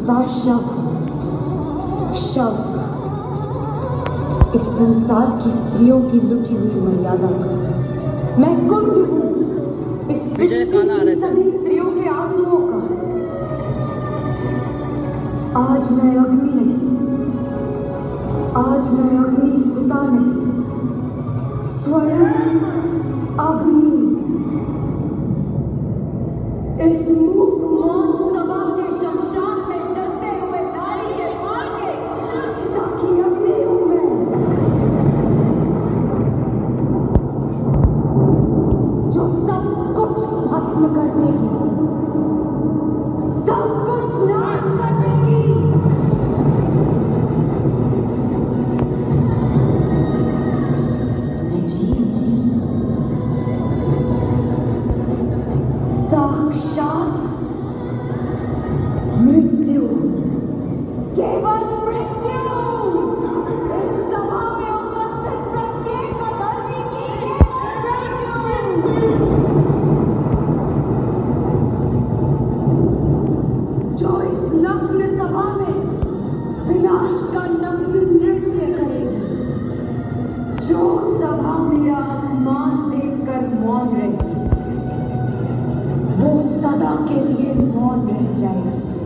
सदा शव शव इस संसार की स्त्रियों की लुटी हुई मर्यादा का मैं कुंड हूँ, इस सृष्टि की सभी स्त्रियों के आंसुओं का। आज मैं अग्नि नहीं, आज मैं अग्नि सुता नहीं, स्वयं अग्नि। इस मूक मौन सभा के शमशान में जलते हुए नारी के मार के चिता की अग्नि हूं मैं, जो सब कुछ भस्म कर देगी, सब कुछ नाश कर देगी। मैं जीव नहीं, साक्षात मृत्यु, केवल मृत्यु। इस सभा में उपस्थित प्रत्येक अधर्मी की केवल मृत्यु, जो इस नग्न सभा में विनाश का नग्न नृत्य करेगी, जो सभा मेरा अपमान देखकर मौन रहेगी, वो सदा के लिए मौन रह जाएगी।